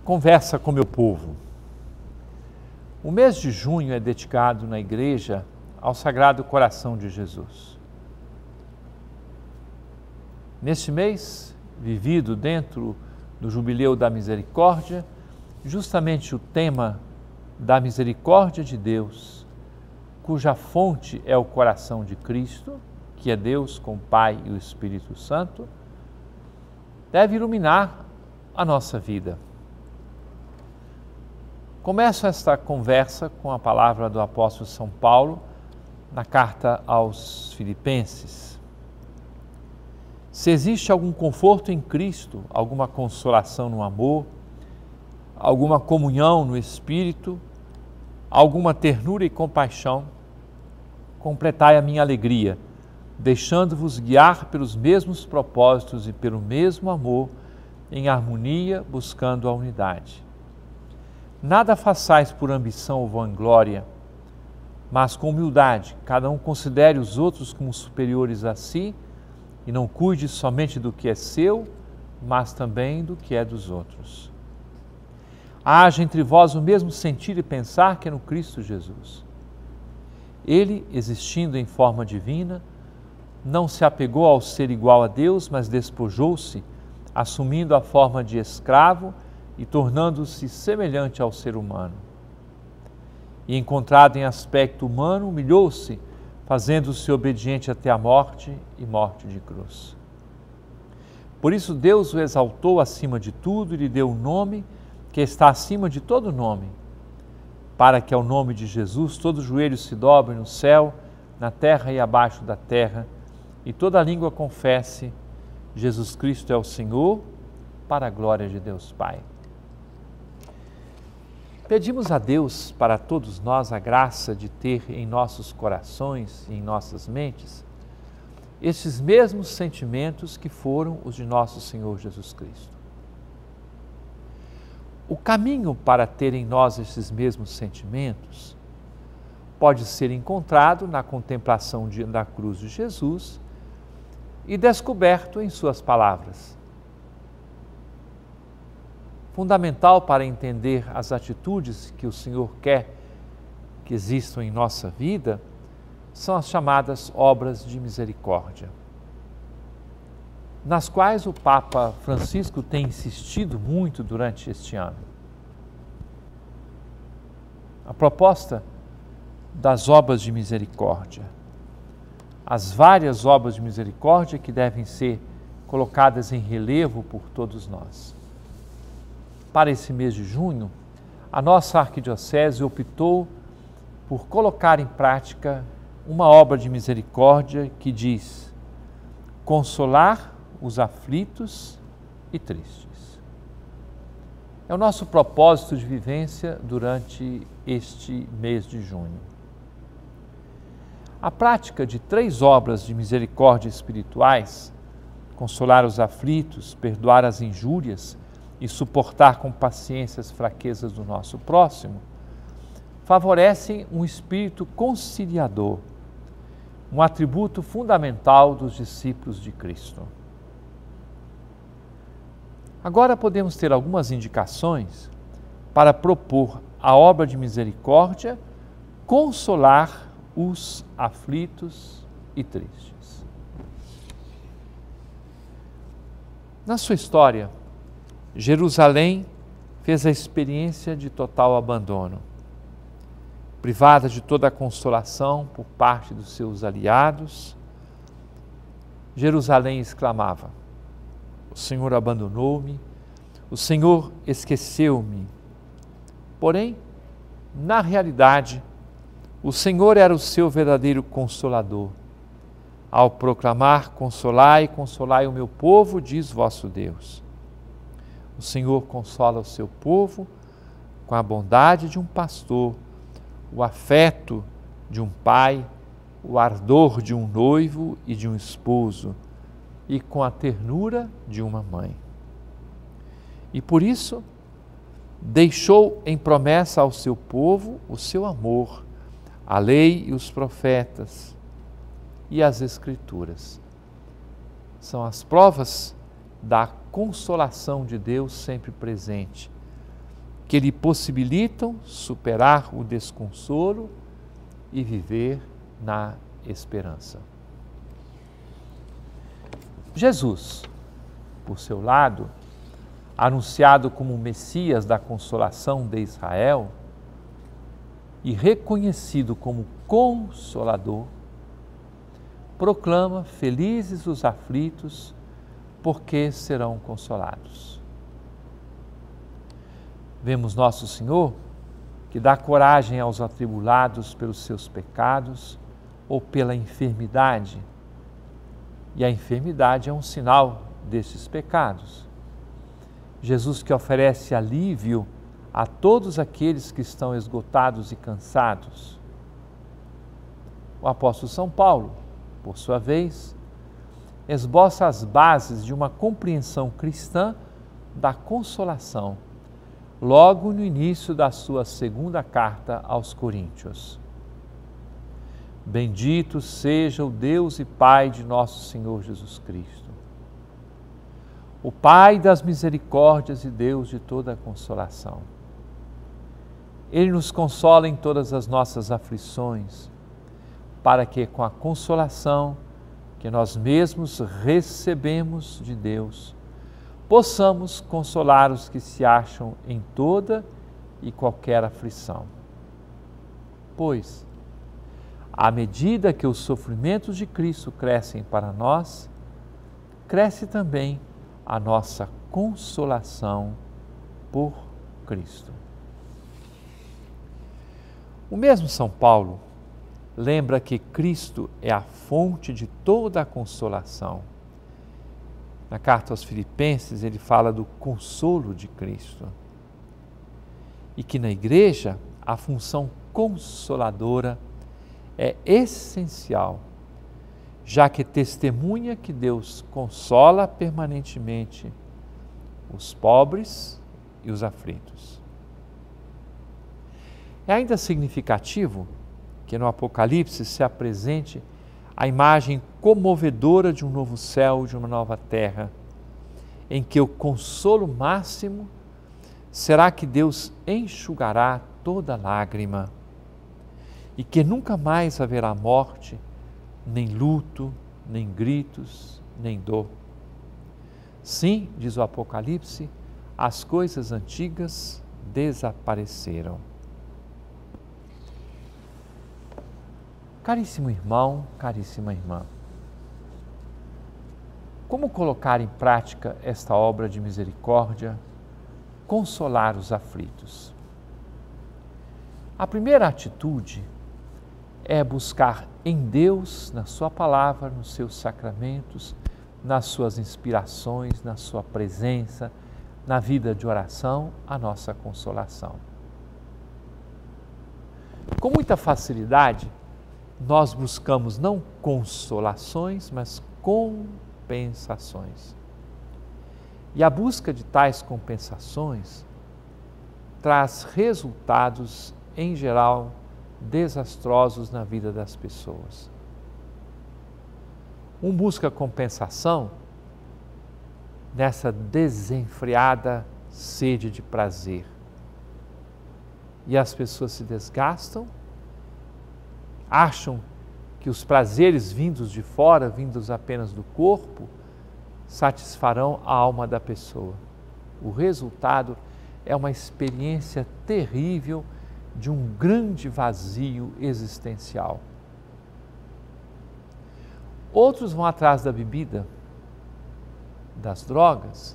Conversa com meu povo. O mês de junho é dedicado na igreja ao Sagrado Coração de Jesus. Neste mês, vivido dentro do Jubileu da Misericórdia, justamente o tema da misericórdia de Deus, cuja fonte é o coração de Cristo, que é Deus com o Pai e o Espírito Santo, deve iluminar a nossa vida. Começo esta conversa com a palavra do apóstolo São Paulo na carta aos Filipenses. Se existe algum conforto em Cristo, alguma consolação no amor, alguma comunhão no Espírito, alguma ternura e compaixão, completai a minha alegria, deixando-vos guiar pelos mesmos propósitos e pelo mesmo amor, em harmonia, buscando a unidade. Nada façais por ambição ou vanglória, mas com humildade, cada um considere os outros como superiores a si e não cuide somente do que é seu, mas também do que é dos outros. Haja entre vós o mesmo sentir e pensar que é no Cristo Jesus. Ele, existindo em forma divina, não se apegou ao ser igual a Deus, mas despojou-se, assumindo a forma de escravo e tornando-se semelhante ao ser humano. E encontrado em aspecto humano, humilhou-se, fazendo-se obediente até a morte e morte de cruz. Por isso Deus o exaltou acima de tudo e lhe deu um nome que está acima de todo nome, para que ao nome de Jesus todo joelho se dobre no céu, na terra e abaixo da terra, e toda língua confesse: Jesus Cristo é o Senhor, para a glória de Deus Pai. Pedimos a Deus para todos nós a graça de ter em nossos corações e em nossas mentes esses mesmos sentimentos que foram os de nosso Senhor Jesus Cristo. O caminho para ter em nós esses mesmos sentimentos pode ser encontrado na contemplação da cruz de Jesus e descoberto em suas palavras. Fundamental para entender as atitudes que o Senhor quer que existam em nossa vida são as chamadas obras de misericórdia, nas quais o Papa Francisco tem insistido muito durante este ano. A proposta das obras de misericórdia, as várias obras de misericórdia que devem ser colocadas em relevo por todos nós. Para esse mês de junho, a nossa arquidiocese optou por colocar em prática uma obra de misericórdia que diz: consolar os aflitos e tristes. É o nosso propósito de vivência durante este mês de junho. A prática de 3 obras de misericórdia espirituais, consolar os aflitos, perdoar as injúrias e suportar com paciência as fraquezas do nosso próximo, favorecem um espírito conciliador, um atributo fundamental dos discípulos de Cristo. Agora podemos ter algumas indicações para propor a obra de misericórdia, consolar os aflitos e tristes. Na sua história, Jerusalém fez a experiência de total abandono. Privada de toda a consolação por parte dos seus aliados, Jerusalém exclamava: o Senhor abandonou-me, o Senhor esqueceu-me. Porém, na realidade, o Senhor era o seu verdadeiro consolador. Ao proclamar: consolai, consolai o meu povo, diz vosso Deus. O Senhor consola o seu povo com a bondade de um pastor, o afeto de um pai, o ardor de um noivo e de um esposo, e com a ternura de uma mãe. E por isso, deixou em promessa ao seu povo o seu amor, a lei e os profetas e as Escrituras. São as provas da consolação de Deus sempre presente, que lhe possibilitam superar o desconsolo e viver na esperança. Jesus, por seu lado, anunciado como o Messias da consolação de Israel e reconhecido como Consolador, proclama: felizes os aflitos, porque serão consolados. Vemos Nosso Senhor, que dá coragem aos atribulados pelos seus pecados ou pela enfermidade, e a enfermidade é um sinal desses pecados. Jesus, que oferece alívio a todos aqueles que estão esgotados e cansados. O apóstolo São Paulo, por sua vez, esboça as bases de uma compreensão cristã da consolação, logo no início da sua segunda carta aos Coríntios. Bendito seja o Deus e Pai de nosso Senhor Jesus Cristo, o Pai das misericórdias e Deus de toda a consolação. Ele nos consola em todas as nossas aflições, para que com a consolação que nós mesmos recebemos de Deus, possamos consolar os que se acham em toda e qualquer aflição. Pois, à medida que os sofrimentos de Cristo crescem para nós, cresce também a nossa consolação por Cristo. O mesmo São Paulo lembra que Cristo é a fonte de toda a consolação. Na carta aos Filipenses, ele fala do consolo de Cristo. E que na igreja, a função consoladora é essencial, já que testemunha que Deus consola permanentemente os pobres e os aflitos. É ainda significativo que no Apocalipse se apresente a imagem comovedora de um novo céu e de uma nova terra, em que o consolo máximo será que Deus enxugará toda lágrima e que nunca mais haverá morte, nem luto, nem gritos, nem dor. Sim, diz o Apocalipse, as coisas antigas desapareceram. Caríssimo irmão, caríssima irmã, como colocar em prática esta obra de misericórdia, consolar os aflitos? A primeira atitude é buscar em Deus, na sua palavra, nos seus sacramentos, nas suas inspirações, na sua presença, na vida de oração, a nossa consolação. Com muita facilidade, nós buscamos não consolações, mas compensações. E a busca de tais compensações traz resultados, em geral, desastrosos na vida das pessoas. Um busca compensação nessa desenfreada sede de prazer. E as pessoas se desgastam, acham que os prazeres vindos de fora, vindos apenas do corpo, satisfarão a alma da pessoa. O resultado é uma experiência terrível de um grande vazio existencial. Outros vão atrás da bebida, das drogas.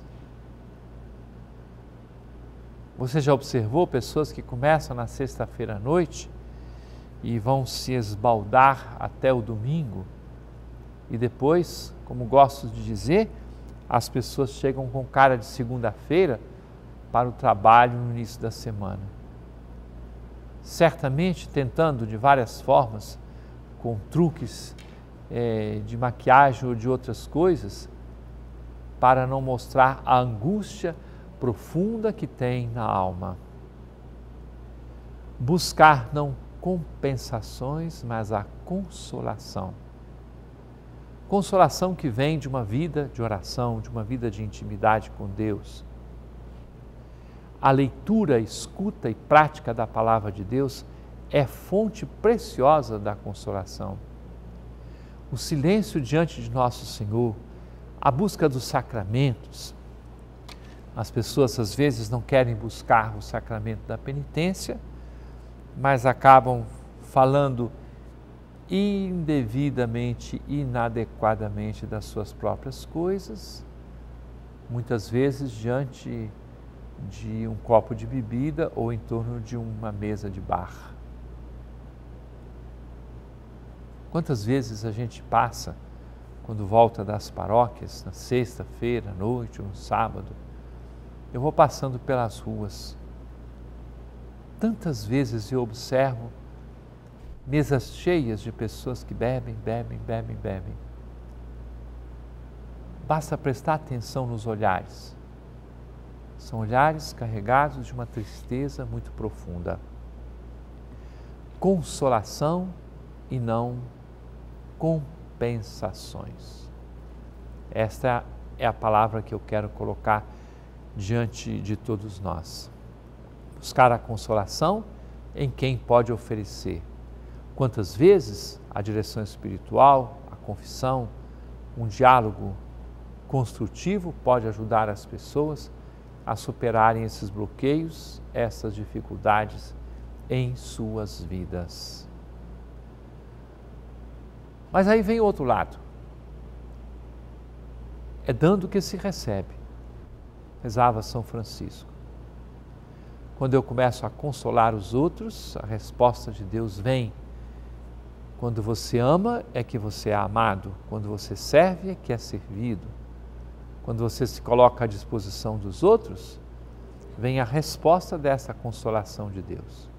Você já observou pessoas que começam na sexta-feira à noite e vão se esbaldar até o domingo, e depois, como gosto de dizer, as pessoas chegam com cara de segunda-feira para o trabalho no início da semana. Certamente tentando de várias formas, com truques de maquiagem ou de outras coisas, para não mostrar a angústia profunda que tem na alma. Buscar não compensações, mas a consolação. Consolação que vem de uma vida de oração, de uma vida de intimidade com Deus. a leitura, escuta e prática da palavra de Deus é fonte preciosa da consolação. O silêncio diante de nosso Senhor, a busca dos sacramentos. As pessoas às vezes não querem buscar o sacramento da penitência, mas acabam falando indevidamente, inadequadamente das suas próprias coisas, muitas vezes diante de um copo de bebida ou em torno de uma mesa de bar. Quantas vezes a gente passa, quando volta das paróquias, na sexta-feira, à noite ou no sábado, eu vou passando pelas ruas. Tantas vezes eu observo mesas cheias de pessoas que bebem. Basta prestar atenção nos olhares. São olhares carregados de uma tristeza muito profunda. Consolação e não compensações. Esta é a palavra que eu quero colocar diante de todos nós. Buscar a consolação em quem pode oferecer. Quantas vezes a direção espiritual, a confissão, um diálogo construtivo pode ajudar as pessoas a superarem esses bloqueios, essas dificuldades em suas vidas. Mas aí vem o outro lado. É dando que se recebe. Rezava São Francisco. Quando eu começo a consolar os outros, a resposta de Deus vem. Quando você ama, é que você é amado. Quando você serve, é que é servido. Quando você se coloca à disposição dos outros, vem a resposta dessa consolação de Deus.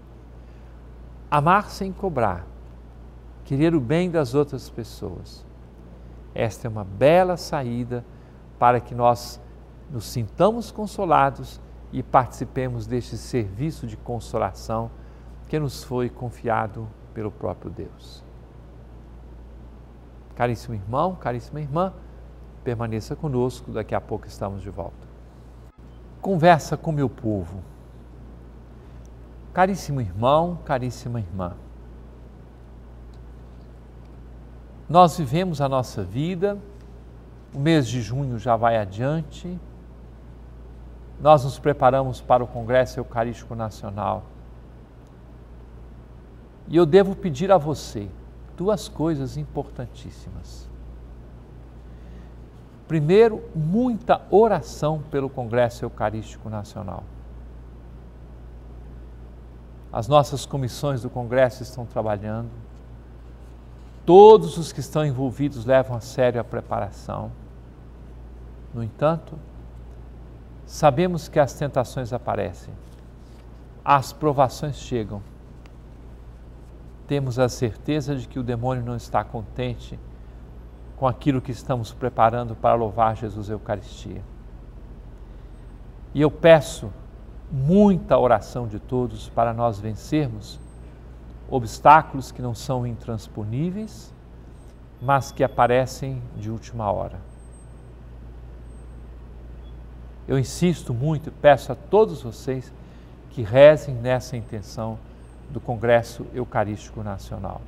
Amar sem cobrar, querer o bem das outras pessoas. Esta é uma bela saída para que nós nos sintamos consolados e participemos deste serviço de consolação que nos foi confiado pelo próprio Deus. Caríssimo irmão, caríssima irmã, permaneça conosco, daqui a pouco estamos de volta. Conversa com meu povo. Caríssimo irmão, caríssima irmã, nós vivemos a nossa vida, o mês de junho já vai adiante, nós nos preparamos para o Congresso Eucarístico Nacional. E eu devo pedir a você duas coisas importantíssimas. Primeiro, muita oração pelo Congresso Eucarístico Nacional. As nossas comissões do Congresso estão trabalhando, todos os que estão envolvidos levam a sério a preparação. No entanto, sabemos que as tentações aparecem, as provações chegam. Temos a certeza de que o demônio não está contente com aquilo que estamos preparando para louvar Jesus Eucaristia. E eu peço muita oração de todos para nós vencermos obstáculos que não são intransponíveis, mas que aparecem de última hora. Eu insisto muito e peço a todos vocês que rezem nessa intenção do Congresso Eucarístico Nacional.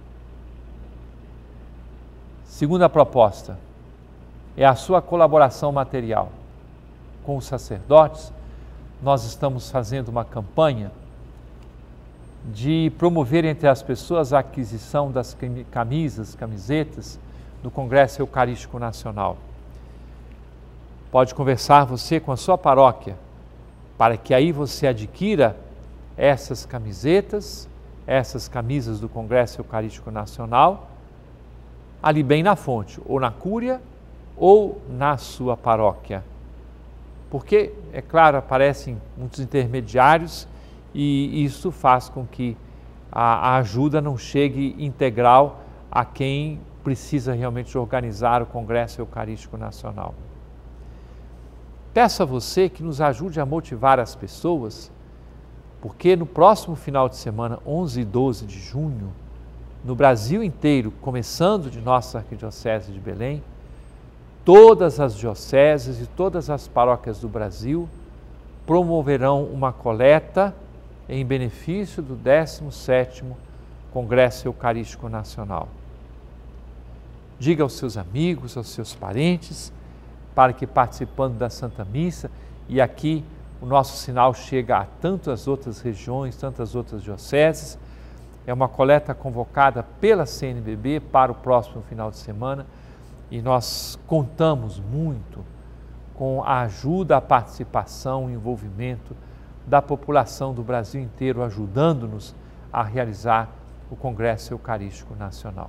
Segunda proposta é a sua colaboração material. Com os sacerdotes, nós estamos fazendo uma campanha de promover entre as pessoas a aquisição das camisetas do Congresso Eucarístico Nacional. Pode conversar você com a sua paróquia, para que aí você adquira essas camisetas, essas camisas do Congresso Eucarístico Nacional, ali bem na fonte, ou na cúria, ou na sua paróquia. Porque, é claro, aparecem muitos intermediários e isso faz com que a ajuda não chegue integral a quem precisa realmente organizar o Congresso Eucarístico Nacional. Peço a você que nos ajude a motivar as pessoas, porque no próximo final de semana, 11 e 12 de junho, no Brasil inteiro, começando de nossa Arquidiocese de Belém, todas as dioceses e todas as paróquias do Brasil promoverão uma coleta em benefício do 17º Congresso Eucarístico Nacional. Diga aos seus amigos, aos seus parentes, para que participando da Santa Missa, e aqui o nosso sinal chega a tantas outras regiões, tantas outras dioceses, é uma coleta convocada pela CNBB para o próximo final de semana e nós contamos muito com a ajuda, a participação, o envolvimento da população do Brasil inteiro, ajudando-nos a realizar o Congresso Eucarístico Nacional.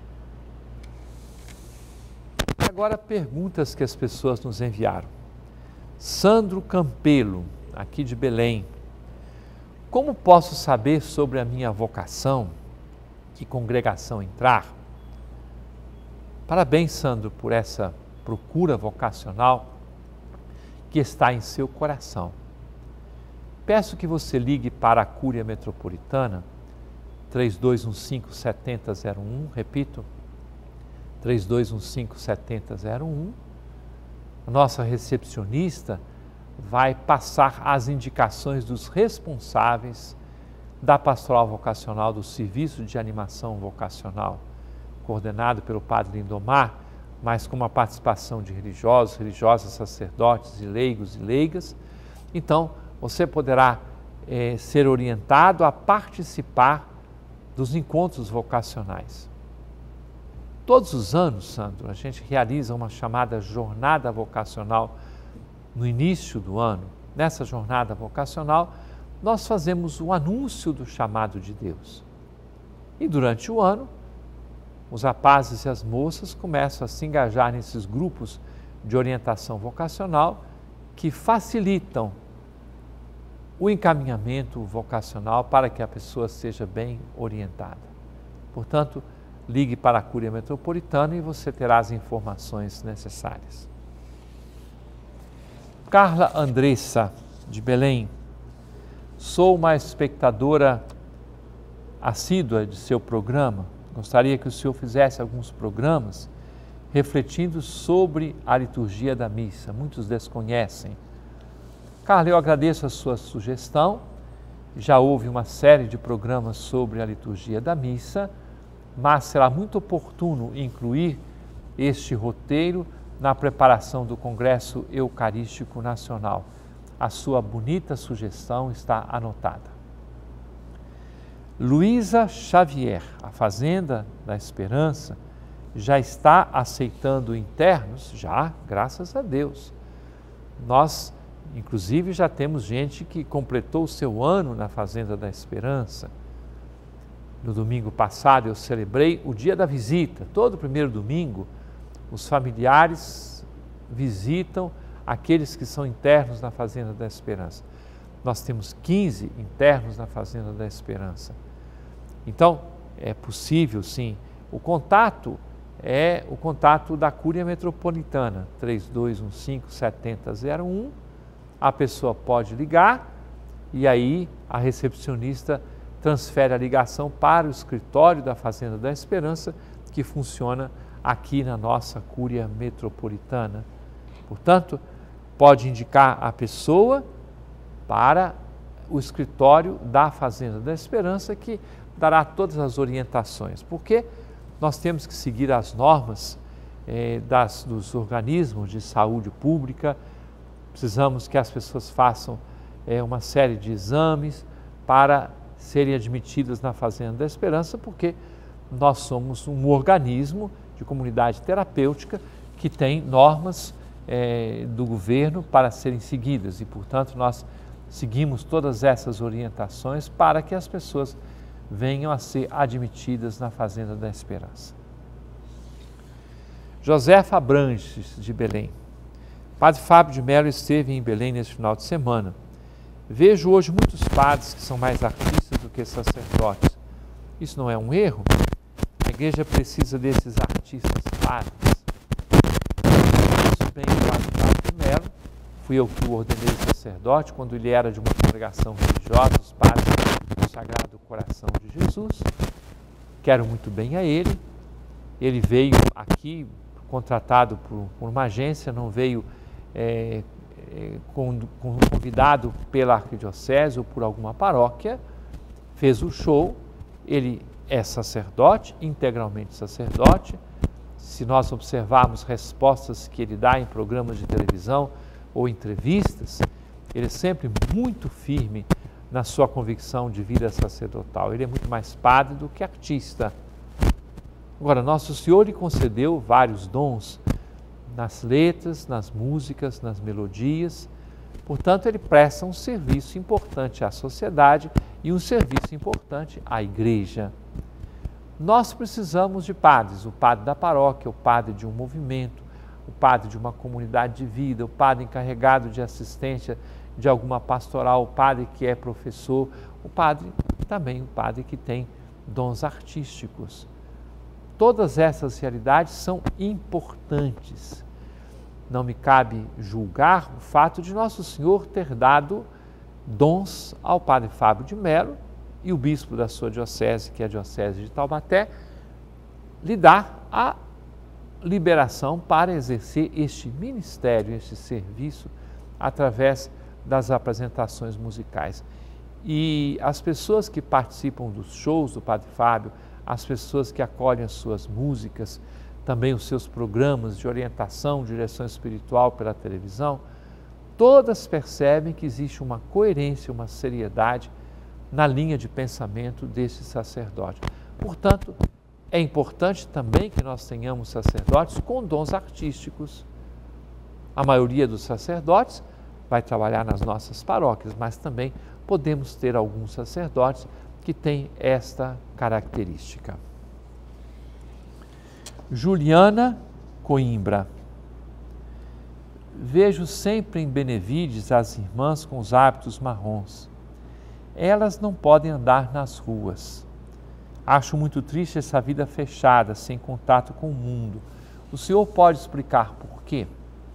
Agora, perguntas que as pessoas nos enviaram. Sandro Campelo, aqui de Belém. Como posso saber sobre a minha vocação? Que congregação entrar? Parabéns, Sandro, por essa procura vocacional que está em seu coração. Peço que você ligue para a Cúria Metropolitana, 3215-7001, repito, 3215-7001. A nossa recepcionista vai passar as indicações dos responsáveis da Pastoral Vocacional, do Serviço de Animação Vocacional, coordenado pelo Padre Lindomar, mas com uma participação de religiosos, religiosas, sacerdotes e leigos e leigas. Então, você poderá ser orientado a participar dos encontros vocacionais. Todos os anos, Sandro, a gente realiza uma chamada jornada vocacional no início do ano. Nessa jornada vocacional, nós fazemos o anúncio do chamado de Deus. E durante o ano, os rapazes e as moças começam a se engajar nesses grupos de orientação vocacional que facilitam o encaminhamento vocacional para que a pessoa seja bem orientada. Portanto, ligue para a Cúria Metropolitana e você terá as informações necessárias. Carla Andressa, de Belém. Sou uma espectadora assídua de seu programa. Gostaria que o senhor fizesse alguns programas refletindo sobre a liturgia da missa. Muitos desconhecem. Carla, eu agradeço a sua sugestão. Já houve uma série de programas sobre a liturgia da missa, mas será muito oportuno incluir este roteiro na preparação do Congresso Eucarístico Nacional. A sua bonita sugestão está anotada. Luísa Xavier, a Fazenda da Esperança, já está aceitando internos? Já, graças a Deus. Nós, inclusive, já temos gente que completou o seu ano na Fazenda da Esperança. No domingo passado eu celebrei o dia da visita. Todo primeiro domingo, os familiares visitam aqueles que são internos na Fazenda da Esperança. Nós temos 15 internos na Fazenda da Esperança. Então, é possível, sim. O contato é o contato da Cúria Metropolitana, 3215-7001. A pessoa pode ligar e aí a recepcionista transfere a ligação para o escritório da Fazenda da Esperança, que funciona aqui na nossa Cúria Metropolitana. Portanto, pode indicar a pessoa para o escritório da Fazenda da Esperança, que dará todas as orientações, porque nós temos que seguir as normas dos organismos de saúde pública. Precisamos que as pessoas façam uma série de exames para serem admitidas na Fazenda da Esperança, porque nós somos um organismo de comunidade terapêutica que tem normas do governo para serem seguidas e, portanto, nós seguimos todas essas orientações para que as pessoas venham a ser admitidas na Fazenda da Esperança. Josefa Abranches, de Belém. Padre Fábio de Mello esteve em Belém neste final de semana. Vejo hoje muitos padres que são mais artistas do que sacerdotes. Isso não é um erro? A igreja precisa desses artistas padres. Isso bem o Padre Fábio de Mello. Fui eu que o ordenei sacerdote quando ele era de uma congregação religiosa, os padres do Sagrado Coração de Jesus. Quero muito bem a ele. Ele veio aqui contratado por uma agência, não veio convidado pela arquidiocese ou por alguma paróquia, fez o show, ele é sacerdote, integralmente sacerdote. Se nós observarmos respostas que ele dá em programas de televisão ou entrevistas, ele é sempre muito firme na sua convicção de vida sacerdotal. Ele é muito mais padre do que artista. Agora, Nosso Senhor lhe concedeu vários dons nas letras, nas músicas, nas melodias. Portanto, ele presta um serviço importante à sociedade e um serviço importante à igreja. Nós precisamos de padres, o padre da paróquia, o padre de um movimento, o padre de uma comunidade de vida, o padre encarregado de assistência de alguma pastoral, o padre que é professor, o padre que tem dons artísticos. Todas essas realidades são importantes. Não me cabe julgar o fato de Nosso Senhor ter dado dons ao padre Fábio de Mello e o bispo da sua diocese, que é a diocese de Taubaté, lhe dar a liberação para exercer este ministério, este serviço, através das apresentações musicais. E as pessoas que participam dos shows do padre Fábio, as pessoas que acolhem as suas músicas, também os seus programas de orientação, direção espiritual pela televisão, todas percebem que existe uma coerência, uma seriedade na linha de pensamento desse sacerdote. Portanto, é importante também que nós tenhamos sacerdotes com dons artísticos. A maioria dos sacerdotes vai trabalhar nas nossas paróquias, mas também podemos ter alguns sacerdotes que têm esta característica. Juliana Coimbra. Vejo sempre em Benevides as irmãs com os hábitos marrons. Elas não podem andar nas ruas. Acho muito triste essa vida fechada, sem contato com o mundo. O senhor pode explicar por quê?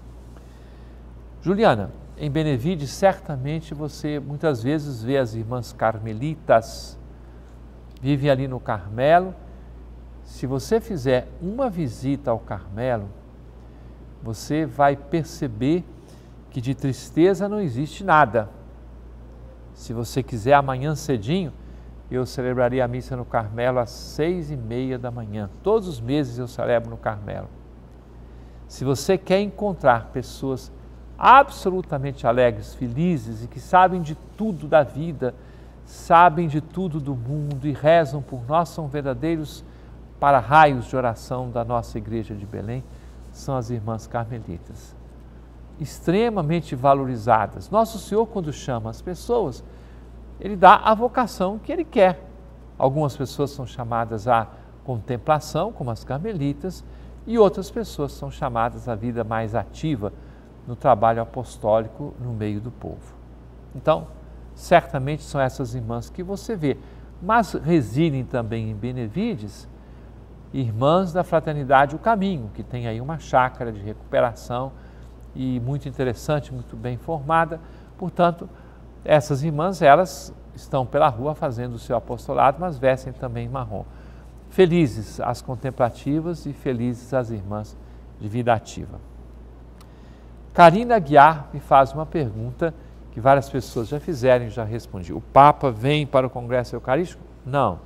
Juliana, em Benevides, certamente você muitas vezes vê as irmãs carmelitas, vivem ali no Carmelo. Se você fizer uma visita ao Carmelo, você vai perceber que de tristeza não existe nada. Se você quiser, amanhã cedinho, eu celebraria a missa no Carmelo às 6h30 da manhã. Todos os meses eu celebro no Carmelo. Se você quer encontrar pessoas absolutamente alegres, felizes e que sabem de tudo da vida, sabem de tudo do mundo e rezam por nós, são verdadeiros para-raios de oração da nossa igreja de Belém, são as irmãs carmelitas. Extremamente valorizadas. Nosso Senhor, quando chama as pessoas, Ele dá a vocação que Ele quer. Algumas pessoas são chamadas à contemplação, como as carmelitas, e outras pessoas são chamadas à vida mais ativa, no trabalho apostólico no meio do povo. Então, certamente são essas irmãs que você vê, mas residem também em Benevides irmãs da Fraternidade O Caminho, que tem aí uma chácara de recuperação e muito interessante, muito bem formada. Portanto, essas irmãs, elas estão pela rua fazendo o seu apostolado, mas vestem também marrom. Felizes as contemplativas e felizes as irmãs de vida ativa. Karina Aguiar me faz uma pergunta que várias pessoas já fizeram e já respondi. O Papa vem para o Congresso Eucarístico? Não.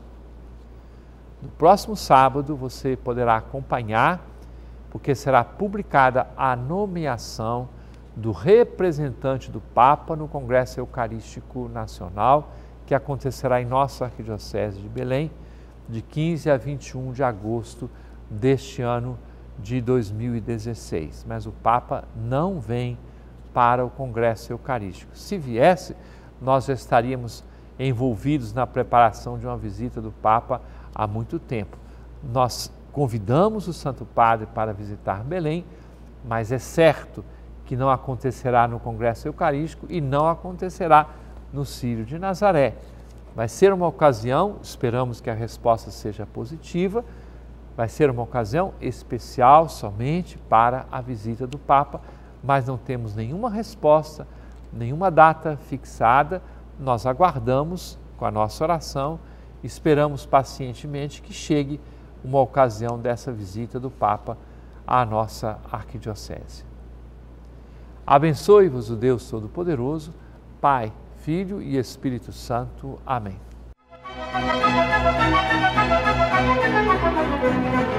No próximo sábado você poderá acompanhar, porque será publicada a nomeação do representante do Papa no Congresso Eucarístico Nacional, que acontecerá em nossa Arquidiocese de Belém, de 15 a 21 de agosto deste ano de 2016. Mas o Papa não vem para o Congresso Eucarístico. Se viesse, nós já estaríamos envolvidos na preparação de uma visita do Papa há muito tempo. Nós convidamos o Santo Padre para visitar Belém, mas é certo que não acontecerá no Congresso Eucarístico e não acontecerá no Círio de Nazaré. Vai ser uma ocasião, esperamos que a resposta seja positiva, vai ser uma ocasião especial somente para a visita do Papa, mas não temos nenhuma resposta, nenhuma data fixada. Nós aguardamos com a nossa oração, esperamos pacientemente que chegue uma ocasião dessa visita do Papa à nossa arquidiocese. Abençoe-vos o Deus Todo-Poderoso, Pai, Filho e Espírito Santo. Amém.